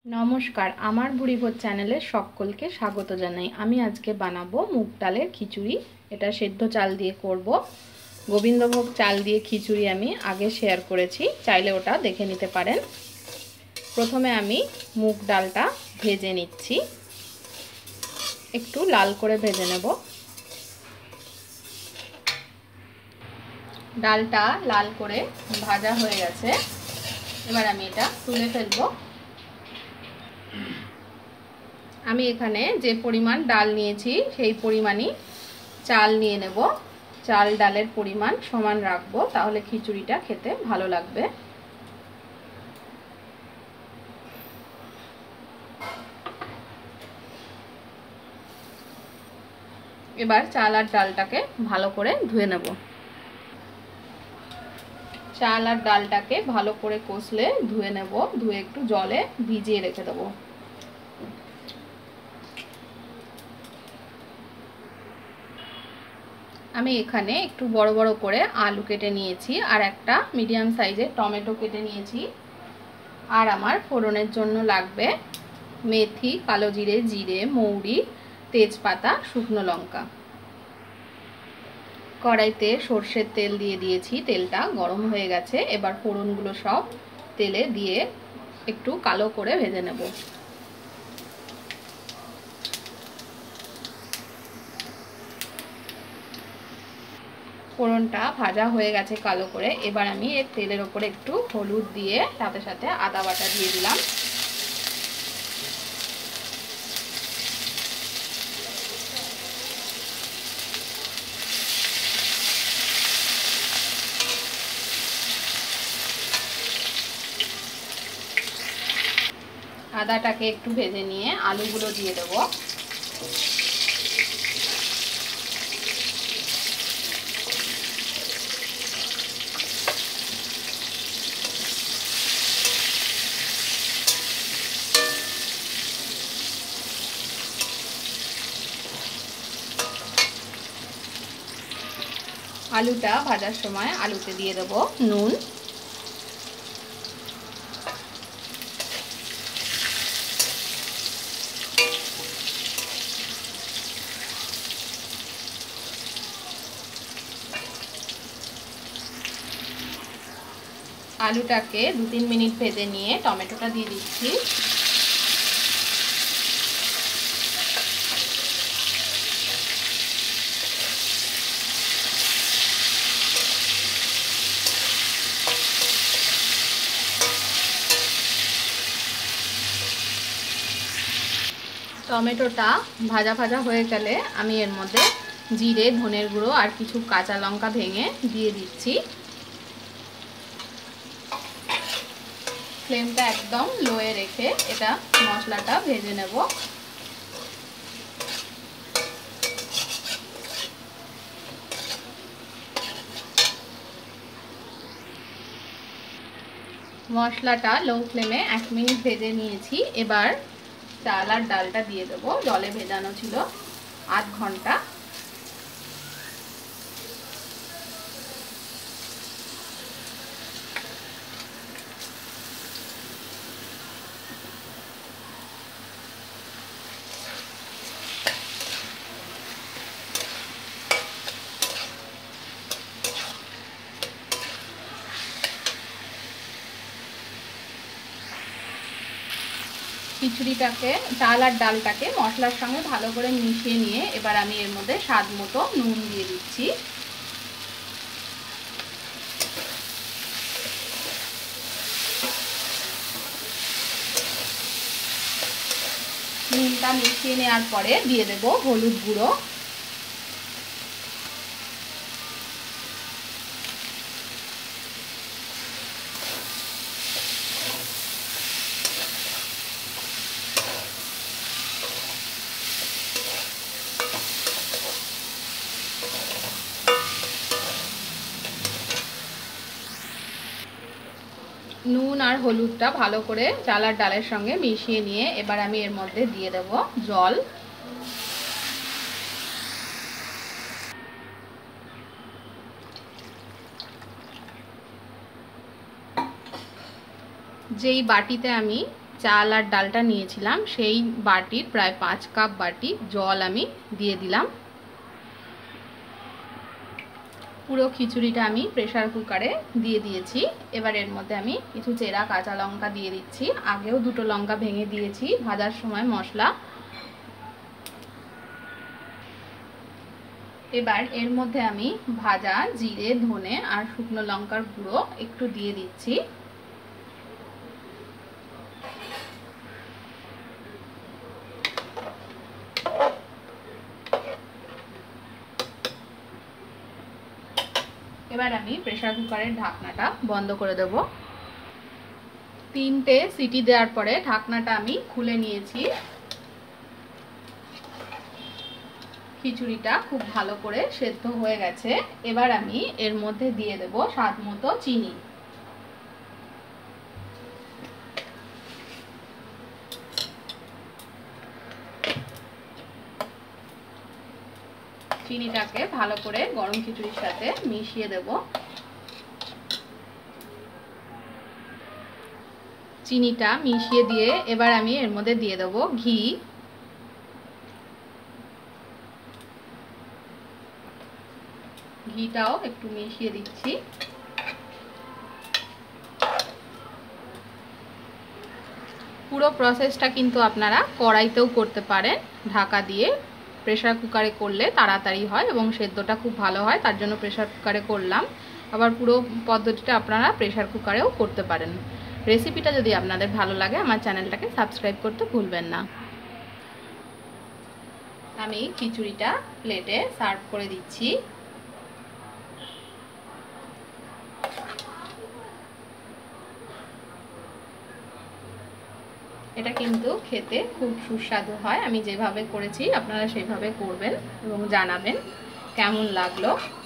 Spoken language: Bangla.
নমস্কার, আমার বুড়িভোজ চ্যানেলে সকলকে স্বাগত জানাই। আমি আজকে বানাবো মুগ ডালের খিচুড়ি। এটা সেদ্ধ চাল দিয়ে করব। গোবিন্দভোগ চাল দিয়ে খিচুড়ি আমি আগে শেয়ার করেছি, চাইলে ওটা দেখে নিতে পারেন। প্রথমে আমি মুগ ডালটা ভেজে নিচ্ছি, একটু লাল করে ভেজে নেব। ডালটা লাল করে ভাজা হয়ে গেছে, এবার আমি এটা তুলে ফেলবো। আমি এখানে যে পরিমাণ ডাল নিয়েছি সেই পরিমাণই চাল নিয়ে নেব। চাল ডালের পরিমাণ সমান রাখবো, তাহলে খিচুড়িটা খেতে ভালো লাগবে। এবার চাল আর ডালটাকে ভালো করে ধুয়ে নেব। চাল আর ডালটাকে ভালো করে কষলে ধুয়ে নেব, ধুয়ে একটু জলে ভিজিয়ে রেখে দেবো। আমি এখানে একটু বড় বড় করে আলু কেটে নিয়েছি, আর একটা মিডিয়াম সাইজের টমেটো কেটে নিয়েছি। আর আমার ফোড়নের জন্য লাগবে মেথি, কালো জিরে, জিরে, মৌরি, তেজপাতা, শুকনো লঙ্কা। কড়াইতে সর্ষের তেল দিয়ে দিয়েছি, তেলটা গরম হয়ে গেছে। এবার ফোড়নগুলো সব তেলে দিয়ে একটু কালো করে ভেজে নেব। ফোড়নটা ভাজা হয়ে গেছে কালো করে। এবার আমি এর তেলের ওপরে একটু হলুদ দিয়ে সাথে সাথে আদা বাটা দিয়ে দিলাম। আদাটাকে একটু ভেজে নিয়ে আলুগুলো দিয়ে দেবো। আলুটা ভাজার সময় আলুতে দিয়ে দেবো নুন, আলুটাকে 2-3 মিনিট ভেজে নিয়ে টমেটোটা দিয়ে দিচ্ছি। টমেটোটা ভাজা ভাজা হয়ে গেলে আমি এর মধ্যে জিরে, ধনের গুঁড়ো আর কিছু কাঁচা লঙ্কা ভেঙে দিয়ে দিচ্ছি। ফ্লেমটা একদম লোয়ে রেখে এটা মশলাটা ভেজে নেব। মশলাটা লো ফ্লেমে 1 মিনিট ভেজে নিয়েছি। এবার চাল আর ডালটা দিয়ে দেবো। জলে ভেজানো ছিল আধ ঘন্টা। খিচুড়িটাকে, চাল আর ডালটাকে মশলার সঙ্গে ভালো করে মিশিয়ে নিয়ে এবার আমি এর মধ্যে স্বাদ মতো নুন দিয়ে দিচ্ছি। নুনটা মিশিয়ে নেওয়ার পরে দিয়ে দেব হলুদ গুঁড়ো, নুন আর হলুদটা ভালো করে চাল আর ডালের সঙ্গে মিশিয়ে নিয়ে এবার আমি এর মধ্যে দিয়ে দেব জল। যেই বাটিতে আমি চাল আর ডালটা নিয়েছিলাম সেই বাটির প্রায় 5 কাপ বাটি জল আমি দিয়ে দিলাম। পুরো খিচুড়িটা আমি প্রেসার কুকারে দিয়ে দিয়েছি। এবার এর মধ্যে আমি কিছু চেরা কাঁচা লঙ্কা দিয়ে দিচ্ছি। আগেও 2টো লঙ্কা ভেঙে দিয়েছি ভাজার সময় মশলা। এবার এর মধ্যে আমি ভাজা জিরে, ধনে আর শুকনো লঙ্কার গুঁড়ো একটু দিয়ে দিচ্ছি। এবার আমি প্রেসার কুকারের ঢাকনাটা বন্ধ করে দেব। 3টে সিটি দেওয়ার পরে ঢাকনাটা আমি খুলে নিয়েছি। খিচুড়িটা খুব ভালো করে সেদ্ধ হয়ে গেছে। এবার আমি এর মধ্যে দিয়ে দেব স্বাদ মতো চিনি। চিনিটাকে ভালো করে গরম খিচুড়ির সাথে মিশিয়ে দেব। চিনিটা মিশিয়ে দিয়ে এবার আমি এর মধ্যে দিয়ে দেব ঘি। ঘিটাও একটু মিশিয়ে দিচ্ছি। পুরো প্রসেসটা কিন্তু আপনারা কড়াইতেও করতে পারেন। ঢাকা দিয়ে প্রেসার কুকারে করলে তাড়াতাড়ি হয় এবং সেদ্ধটা খুব ভালো হয়, তার জন্য প্রেসার কুকারে করলাম। আবার পুরো পদ্ধতিটা আপনারা প্রেসার কুকারেও করতে পারেন। রেসিপিটা যদি আপনাদের ভালো লাগে আমার চ্যানেলটাকে সাবস্ক্রাইব করতে ভুলবেন না। আমি খিচুড়িটা প্লেটে সার্ভ করে দিচ্ছি। এটা কিন্তু খেতে খুব সুস্বাদু হয়। আমি যেভাবে করেছি আপনারা সেভাবে করবেন এবং জানাবেন কেমন লাগলো।